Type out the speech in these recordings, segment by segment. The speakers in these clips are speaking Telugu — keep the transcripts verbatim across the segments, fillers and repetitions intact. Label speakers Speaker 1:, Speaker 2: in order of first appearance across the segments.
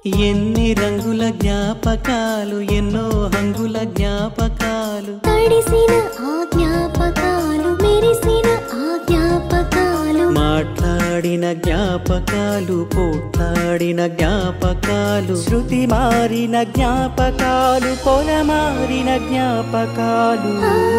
Speaker 1: ఎన్ని రంగుల జ్ఞాపకాలు, ఎన్నో హంగుల జ్ఞాపకాలు,
Speaker 2: తడిసిన ఆ జ్ఞాపకాలు, మెరిసిన ఆ జ్ఞాపకాలు,
Speaker 1: మాట్లాడిన జ్ఞాపకాలు, పోట్లాడిన జ్ఞాపకాలు, శృతి మారిన జ్ఞాపకాలు, పొలమారిన జ్ఞాపకాలు.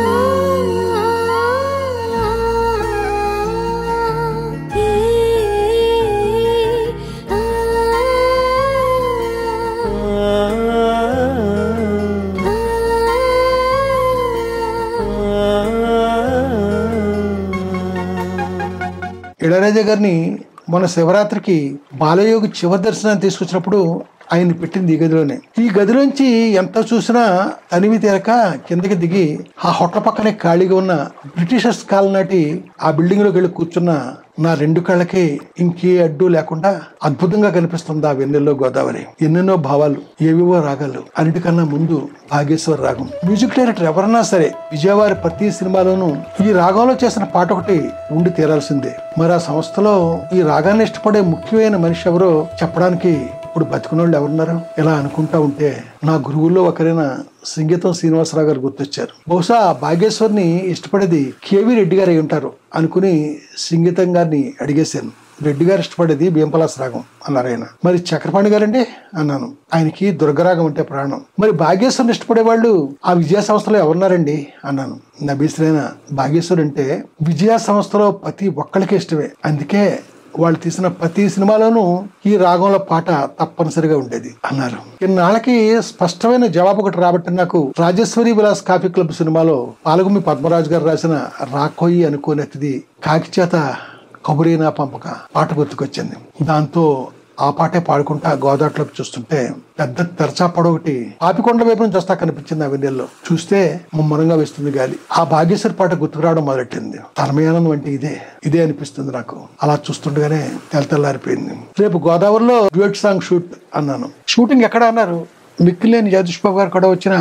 Speaker 3: ఇళయరాజా గారిని మన శివరాత్రికి బాలయోగి చివరి దర్శనాన్ని తీసుకొచ్చినప్పుడు ఆయన పెట్టింది ఈ గదిలోనే. ఈ గదిలోంచి ఎంత చూసినా తనివి తీరక కిందకి దిగి ఆ హోటల్ పక్కనే ఖాళీగా ఉన్న బ్రిటిషర్స్ కాలం నాటి ఆ బిల్డింగ్ లోకి వెళ్ళి కూర్చున్న నా రెండు కళ్ళకి ఇంకే అడ్డు లేకుండా అద్భుతంగా కనిపిస్తుంది ఆ వెన్నెల్లో గోదావరి. ఎన్నెన్నో భావాలు, ఏవేవో రాగాలు. అన్నిటికన్నా ముందు భాగేశ్వర రాగం. మ్యూజిక్ డైరెక్టర్ ఎవరన్నా సరే విజయవారి ప్రతి సినిమాలోనూ ఈ రాగంలో చేసిన పాట ఒకటి ఉండి తీరాల్సిందే. మరి ఆ సంస్థలో ఈ రాగాన్ని ఇష్టపడే ముఖ్యమైన మనిషి ఎవరో చెప్పడానికి ఇప్పుడు బతికున్న వాళ్ళు ఎవరున్నారు? ఇలా అనుకుంటా ఉంటే నా గురువుల్లో ఒకరైన సంగీతం శ్రీనివాసరావు గారు గుర్తొచ్చారు. బహుశా భాగేశ్వర్ని ఇష్టపడేది కేవీ రెడ్డి గారు అయి ఉంటారు అనుకుని సంగీతం గారిని అడిగేశాను. రెడ్డి గారు ఇష్టపడేది భీంపలాస రాగం అన్నారు ఆయన. మరి చక్రపాణి గారండి అన్నాను. ఆయనకి దుర్గరాగం అంటే ప్రాణం. మరి భాగేశ్వరుని ఇష్టపడే వాళ్ళు ఆ విజయ సంస్థలో ఎవరున్నారండి అన్నాను. నబీశ్రైన భాగేశ్వర్ అంటే విజయ సంస్థలో ప్రతి ఒక్కళ్ళకి ఇష్టమే. అందుకే వాళ్ళు తీసిన ప్రతి సినిమాలోనూ ఈ రాగంలో పాట తప్పనిసరిగా ఉండేది అన్నారు. ఇన్నాళ్ళకి స్పష్టమైన జవాబు ఒకటి రాబట్టి నాకు రాజేశ్వరి విలాస్ కాఫీ క్లబ్ సినిమాలో పాలగుమి పద్మరాజు గారు రాసిన రాకోయి అనుకోనేది కాకి చేత కబురేనా పంపక పాట గుర్తుకొచ్చింది. దాంతో ఆ పాటే పాడుకుంటా గోదావరిలోకి చూస్తుంటే పెద్ద తెరచాపడ ఒకటి పాపికొండ వైపు నుంచి వస్తా కనిపించింది. ఆ వెన్నెల్లో చూస్తే ముమ్మరంగా వేస్తుంది గాలి. ఆ భాగ్యశ్వరి పాట గుర్తుకు రావడం మొదలెట్టింది. తన్మయానందం అంటే ఇదే ఇదే అనిపిస్తుంది నాకు. అలా చూస్తుండగానే తెల్ల తెల్లారిపోయింది. రేపు గోదావరిలో డ్యూయట్ సాంగ్ షూట్ అన్నాను. షూటింగ్ ఎక్కడ అన్నారు. మిక్కిలేని జగదీష్ బాబు గారు కూడా వచ్చిన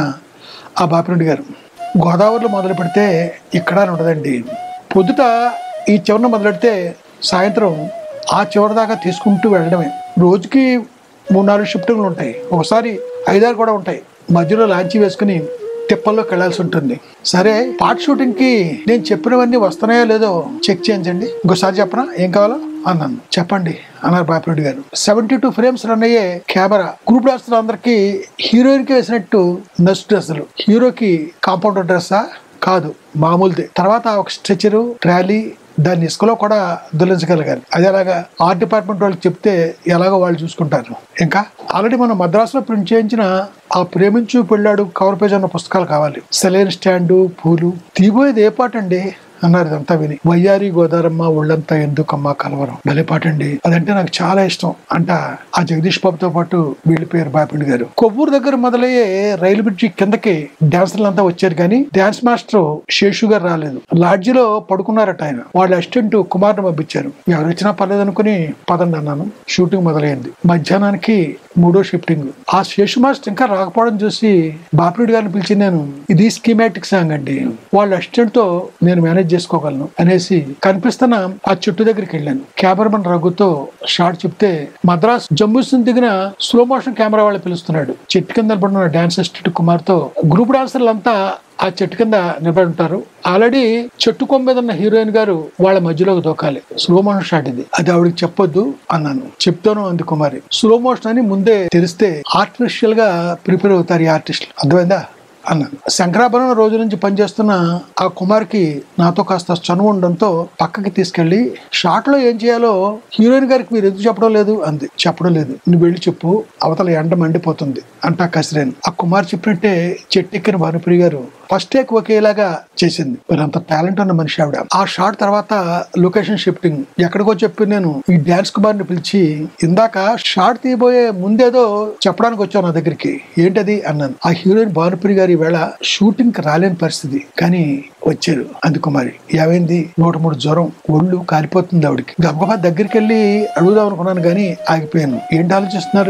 Speaker 3: ఆ బాపిరెడ్డి గారు గోదావరిలో మొదలు పెడితే ఇక్కడ ఉండదండి. పొద్దుట ఈ చివరిన మొదలెడితే సాయంత్రం ఆ చివరి దాకా తీసుకుంటూ వెళ్ళడమే. రోజుకి మూడు నాలుగు షిఫ్టింగ్లు ఉంటాయి, ఒకసారి ఐదారు కూడా ఉంటాయి. మధ్యలో లాంచీ వేసుకుని తిప్పల్లోకి వెళ్లాల్సి ఉంటుంది. సరే, పార్ట్ షూటింగ్ కి నేను చెప్పినవన్నీ వస్తున్నాయో లేదో చెక్ చేయించండి, ఇంకోసారి చెప్పనా ఏం కావాలో అన్నాను. చెప్పండి అన్నారు బాపిరెడ్డి గారు. సెవెంటీ టూ ఫ్రేమ్స్ రన్ అయ్యే కెమెరా. గ్రూప్ డాన్సర్ అందరికి హీరోయిన్ కి వేసినట్టు నర్స్ డ్రెస్సులు. హీరోకి కాంపౌండర్ డ్రెస్సా? కాదు, మామూలుదే. తర్వాత ఒక స్ట్రెచరు, ట్రాలీ, దాన్ని ఇసుకలో కూడా దొలించగలిగారు. అది అలాగా ఆర్ట్ డిపార్ట్మెంట్ వాళ్ళకి చెప్తే ఎలాగో వాళ్ళు చూసుకుంటారు. ఇంకా ఆల్రెడీ మనం మద్రాసులో ప్రింట్ చేయించిన ఆ ప్రేమించు పెళ్ళాడు కవర్ పేజ్ అన్న పుస్తకాలు కావాలి. సెలైన్ స్టాండు, పూలు. తీబోయేది ఏ పాట అండి అన్నారు. ఇదంతా విని వయ్యారి గోదారమ్మ ఒళ్ళంతా ఎందుకమ్మా కలవరం భలే పాట అండి. అదంటే నాకు చాలా ఇష్టం అంట ఆ జగదీష్ బాబుతో పాటు వెళ్ళిపోయారు బాపిరెడ్డి గారు. కొవ్వూరు దగ్గర మొదలయ్యే రైలు బ్రిడ్జి కిందకి డాన్సర్లంతా వచ్చారు, కానీ డాన్స్ మాస్టర్ శేషు గారు రాలేదు. లాడ్జిలో పడుకున్నారట ఆయన. వాళ్ళ అసిస్టెంట్ కుమార్ని పంపించారు. ఎవరు వచ్చినా పర్లేదు అనుకుని పదండి అన్నాను. షూటింగ్ మొదలైంది. మధ్యాహ్నానికి మూడో షిఫ్టింగ్. ఆ శేషు మాస్టర్ ఇంకా రాకపోవడం చూసి బాపిరెడ్డి గారిని పిలిచి నేను ఇది స్కీమాటిక్ సాంగ్ అండి, వాళ్ళ అసిస్టెంట్ తో నేను మేనేజ్ చేసుకోగలను అనేసి కనిపిస్తున్న ఆ చెట్టు దగ్గరికి వెళ్ళాను. కెమెరామన్ రఘుతో షాట్ చెప్తే మద్రాస్ జంబూసన్ దిగిన స్లో మోషన్ కెమెరా వాళ్ళు పిలుస్తున్నాడు. చెట్టు కింద పడిన డాన్స్ అసిస్టెంట్ కుమార్ తో గ్రూప్ డాన్సర్లంతా ఆ చెట్టు కింద నిలబడి ఉంటారు. ఆల్రెడీ చెట్టు కొమ్మ ఉన్న హీరోయిన్ గారు వాళ్ళ మధ్యలోకి దూకాలి. స్లో మోషన్ షాట్ ఇది, అది ఆవిడకి చెప్పొద్దు అన్నాను. చెప్తాను అంది కుమారి. స్లో మోషన్ అని ముందే తెలిస్తే ఆర్టిఫిషియల్ గా ప్రిపేర్ అవుతారు ఈ ఆర్టిస్టులు, అర్థమైందా అన్నాను. శంకరాభరణం రోజు నుంచి పనిచేస్తున్న ఆ కుమార్కి నాతో కాస్త చనువు ఉండడంతో పక్కకి తీసుకెళ్లి షాట్ లో ఏం చేయాలో హీరోయిన్ గారికి మీరు ఎందుకు చెప్పడం లేదు అంది. చెప్పడం లేదు, నువ్వు వెళ్ళి చెప్పు, అవతల ఎండ మండిపోతుంది అంటా కసిరేను. ఆ కుమార్ చెప్పినట్టే చెట్టెక్కిన భానుప్రియ గారు ఫస్ట్ టేక్ ఒకేలాగా చేసింది. అంత టాలెంట్ ఉన్న మనిషి ఆవిడ. ఆ షాట్ తర్వాత లొకేషన్ షిఫ్టింగ్. ఎక్కడికో చెప్పి నేను ఈ డాన్స్ కుమార్ ని పిలిచి ఇందాక షాట్ తీయబోయే ముందేదో చెప్పడానికి వచ్చావు నా దగ్గరికి, ఏంటది అన్నాను. ఆ హీరోయిన్ భానుప్రియ గారి వేళ షూటింగ్ కి రాలేని పరిస్థితి, కానీ వచ్చారు అందుకుమారి. ఏమైంది? నూట మూడు జ్వరం, ఒళ్ళు కాలిపోతుంది ఆవిడకి. గబగబా దగ్గరికి వెళ్ళి అడుగుదాం అనుకున్నాను, కానీ ఆగిపోయాను. ఏంటి ఆలోచిస్తున్నారు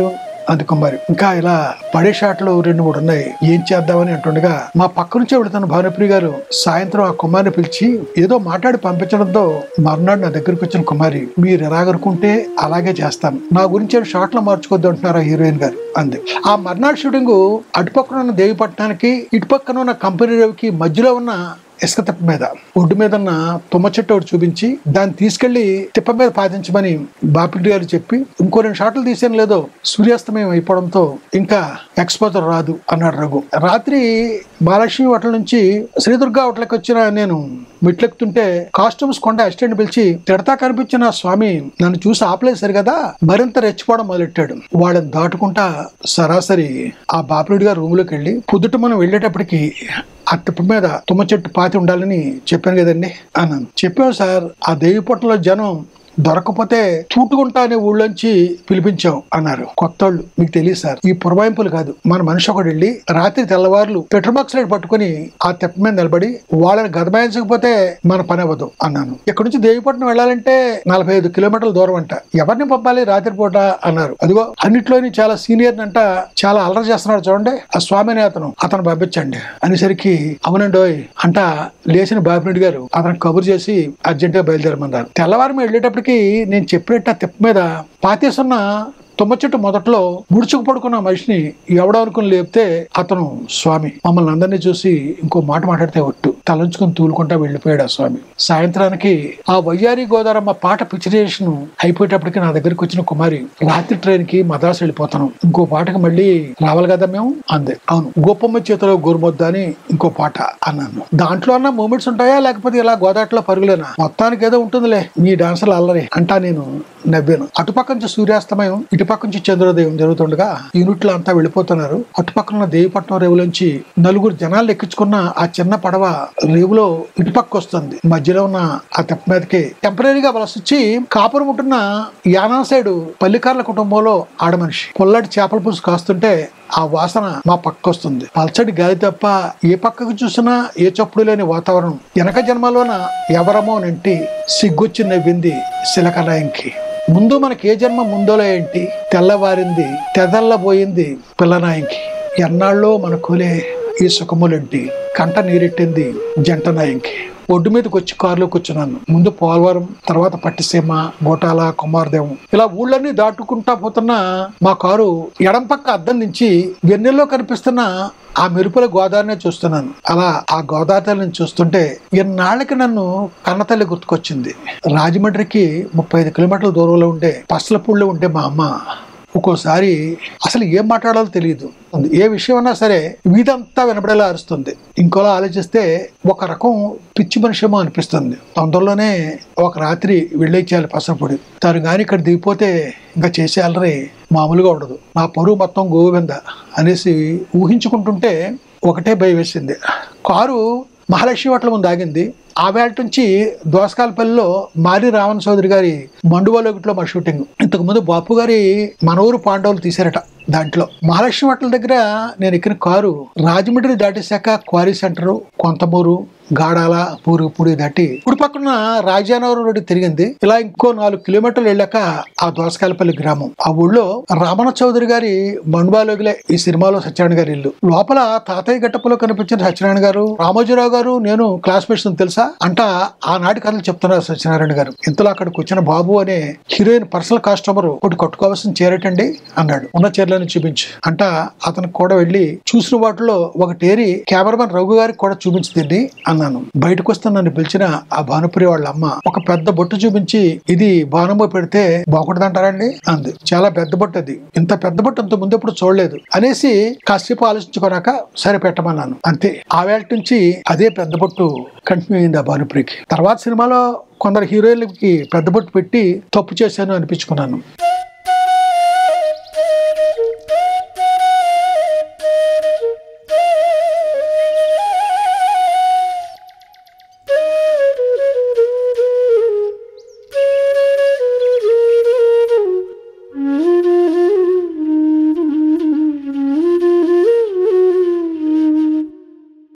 Speaker 3: అంది కుమారి. ఇంకా ఇలా పడే షాట్లు రెండు మూడు ఉన్నాయి, ఏం చేద్దామని అంటుండగా మా పక్క నుంచే వెళుతున్న భానుప్రియ గారు సాయంత్రం ఆ కుమారిని పిలిచి ఏదో మాట్లాడి పంపించడంతో మర్నాడు నా దగ్గరకు వచ్చిన కుమారి, మీరు ఎలాగనుకుంటే అలాగే చేస్తాను, నా గురించి షాట్లు మార్చుకోవద్దు అంటున్నారు ఆ హీరోయిన్ గారు అంది. ఆ మర్నాడు షూటింగ్ అటుపక్కన ఉన్న దేవిపట్నానికి ఇటుపక్కన ఉన్న కంపెనీ రవికి మధ్యలో ఉన్న ఇసుక తిప్ప మీద ఒడ్డు మీద ఉన్న తుమ్మ చెట్టు ఒకటి చూపించి దాన్ని తీసుకెళ్లి తిప్ప మీద పాతించమని బాపిరెడ్డి గారు చెప్పి ఇంకో రెండు షాట్లు తీసాను, లేదో సూర్యాస్తమయం అయిపోవడంతో ఇంకా ఎక్స్పోజర్ రాదు అన్నాడు రఘు. రాత్రి మహాలక్ష్మి హోటల్ నుంచి శ్రీదుర్గా హోటల్కి వచ్చిన నేను మెట్లెక్కుతుంటే కాస్ట్యూమ్స్ కొండ అసిస్టెంట్ పిలిచి తిడతా కనిపించిన స్వామి నన్ను చూసి ఆపలేదు సరి కదా, మరింత రెచ్చిపోవడం మొదలెట్టాడు. వాళ్ళని దాటుకుంటా సరాసరి ఆ బాపిరెడ్డి గారు రూమ్ లోకి వెళ్ళి పొద్దుట మనం వెళ్ళేటప్పటికి ఆ తిప్ప మీద తుమ్మ చెట్టు పాతి ఉండాలని చెప్పాను కదండి అన్నాను. చెప్పావు సార్, ఆ దేవిపట్నంలో జనం దొరకపోతే చూటుకుంటా అనే ఊళ్ళోంచి పిలిపించాం అన్నారు. కొత్తోళ్ళు మీకు తెలియదు సార్, ఈ పురవాయింపులు కాదు. మన మనిషి ఒకటి వెళ్ళి రాత్రి తెల్లవారులు పెట్రోల్ బాక్స్ లైట్ పట్టుకుని ఆ తెప్ప మీద నిలబడి వాళ్ళని గదమాయించకపోతే మన పని అవ్వదు అన్నాను. ఇక్కడ నుంచి దేవిపట్నం వెళ్ళాలంటే నలభై ఐదు కిలోమీటర్ల దూరం అంట, ఎవరిని పంపాలి రాత్రిపూట అన్నారు. అదిగో అన్నిట్లోని చాలా సీనియర్ అంట, చాలా అలర చేస్తున్నాడు చూడండి ఆ స్వామి అనే అతను, అతను పంపించండి అనేసరికి అవునండోయ్ అంట లేచిన బాపిరెడ్డి గారు అతను కబురు చేసి అర్జెంట్ గా బయలుదేరమన్నారు. తెల్లవారు వెళ్ళేటప్పటికి నేను చెప్పినట్టు ఆ తిప్ప మీద పాతేసున్న తుమ్మ చెట్టు మొదట్లో ముడుచుకు పడుకున్న మనిషిని ఎవడో అనుకుని లేపితే అతను స్వామి. మమ్మల్ని అందరినీ చూసి ఇంకో మాట మాట్లాడితే ఒట్టు తలంచుకుని తూలుకుంటా వెళ్ళిపోయాడు ఆ స్వామి. సాయంత్రానికి ఆ వయ్యారి గోదారమ్మ పాట పిక్చరేషన్ అయిపోయేటప్పటికి నా దగ్గరికి వచ్చిన కుమారి, రాత్రి ట్రైన్ కి మద్రాసు వెళ్ళిపోతాను, ఇంకో పాటకి మళ్ళీ రావాలి కదా మేము అందే. అవును, గోపమ్మ చేతిలో గోరుమొద్ద అని ఇంకో పాట అన్నాను. దాంట్లో అన్న మూమెంట్స్ ఉంటాయా లేకపోతే ఇలా గోదాట్లో పరుగులేనా? మొత్తానికి ఏదో ఉంటుందిలే మీ డాన్సర్లు అల్లరి అంటా నేను నవ్వాను. అటుపక్క నుంచి సూర్యాస్తమయం, ఇటుపక్క నుంచి చంద్రోదయం జరుగుతుండగా యూనిట్లు అంతా వెళ్ళిపోతున్నారు. అటుపక్కన ఉన్న దేవిపట్నం రేవులోంచి నలుగురు జనాలు ఎక్కించుకున్న ఆ చిన్న పడవ రేవులో ఇటుపక్క వస్తుంది. మధ్యలో ఉన్న ఆ తెప్ప మీదకి టెంపరీగా వలస వచ్చి కాపురం ఉంటున్న యానా సైడు పల్లికార్ల కుటుంబంలో ఆడమనిషి పొల్లటి చేపల పులుసు కాస్తుంటే ఆ వాసన మా పక్క వస్తుంది. పల్చడి గాలి తప్ప ఏ పక్కకు చూసినా ఏ చప్పుడు లేని వాతావరణం. వెనక జన్మలోన ఎవరమో నంటి సిగ్గొచ్చి నవ్వింది శిలకనాయంకి. ముందు మనకి ఏ జన్మ ముందోలో ఏంటి, తెల్లవారింది తెదల్లబోయింది పిల్లనాయంకి. ఎన్నాళ్ళో మన కూలే ఈ సుఖములేంటి, కంట నీరెట్టింది జంట నాయంకి. ఒడ్డు మీదకి వచ్చి కారులో కూర్చున్నాను. ముందు పోలవరం, తర్వాత పట్టిసీమ, గోటాల, కుమారదేవం ఇలా ఊళ్ళన్నీ దాటుకుంటా పోతున్న మా కారు ఎడం పక్క అద్దం నుంచి వెన్నెల్లో కనిపిస్తున్న ఆ మెరుపుల గోదావరినే చూస్తున్నాను. అలా ఆ గోదావరిని చూస్తుంటే ఎన్నాళ్ళకి నన్ను కన్నతల్లి గుర్తుకొచ్చింది. రాజమండ్రికి ముప్పై ఐదు కిలోమీటర్ల దూరంలో ఉండే పసలపూడిలో ఉండే మా అమ్మ ఒక్కోసారి అసలు ఏం మాట్లాడాలో తెలియదు. ఏ విషయం అన్నా సరే వీధంతా వినపడేలా అరుస్తుంది. ఇంకోలా ఆలోచిస్తే ఒక రకం పిచ్చి మనిషేమో అనిపిస్తుంది. తొందరలోనే ఒక రాత్రి వెళ్ళేచ్చేయాలి పసలపూడి. తను కానీ ఇక్కడ దిగిపోతే ఇంకా చేసే అల్లరి మామూలుగా ఉండదు, నా పరువు మొత్తం గోవింద అనేసి ఊహించుకుంటుంటే ఒకటే భయం వేసింది. కారు మహాలక్ష్మి హోటల్ ముందు ఆగింది. ఆ వేళ నుంచి దోసకాలపల్లిలో మారి రావణ చౌదరి గారి మండువాలోకిట్లో మా షూటింగ్. ఇంతకు ముందు బాపు గారి మనూరు పాండవులు తీశారట. దాంట్లో మహాలక్ష్మి హోటల్ దగ్గర నేను ఎక్కిన కారు రాజమండ్రి దాటేశాక క్వారీ సెంటరు, కొంతమూరు, గాడాల, పూరుగుపూడి దాటి ఇప్పుడు పక్కన రాజానగరం రోడ్డు తిరిగింది. ఇలా ఇంకో నాలుగు కిలోమీటర్లు వెళ్ళాక ఆ దోసకాలపల్లి గ్రామం. ఆ ఊళ్ళో రమణ చౌదరి గారి మండువాలోగిలే ఈ సినిమాలో సత్యనారాయణ గారి ఇల్లు. లోపల తాతయ్య గట్టపులో కనిపించిన సత్యనారాయణ గారు, రామోజీరావు గారు, నేను క్లాస్మేట్స్ తెలుసా అంట ఆనాటి కథలు చెప్తున్నారు సత్యనారాయణ గారు. ఇంతలో అక్కడికి వచ్చిన బాబు అనే హీరోయిన్ పర్సనల్ కస్టమర్ ఒకటి కట్టుకోవాల్సిన చీరటండి అన్నాడు. ఉన్న చీరలను చూపించి అంట అతనికి కూడా వెళ్ళి చూసిన వాటిలో ఒకటేరి కెమెరామెన్ రఘు గారికి కూడా చూపించింది అన్నాను. బయటకు వస్తే నన్ను పిలిచిన ఆ భానుప్రియ వాళ్ళ అమ్మ ఒక పెద్ద బొట్టు చూపించి ఇది బాణంబో పెడితే బాగుంటదంటారండి అంది. చాలా పెద్ద బొట్టు అది, ఇంత పెద్ద బొట్టు అంత ముందు ఎప్పుడు చూడలేదు అనేసి కాసేపు ఆలోచించుకోనాక సరే పెట్టమన్నాను. అంతే. ఆ వేళ నుంచి అదే పెద్ద బొట్టు కంటిన్యూ అయింది ఆ భానుప్రియకి. తర్వాత సినిమాలో కొందరు హీరోయిన్లకి పెద్ద బొట్టు పెట్టి తప్పు చేశాను అనిపించుకున్నాను.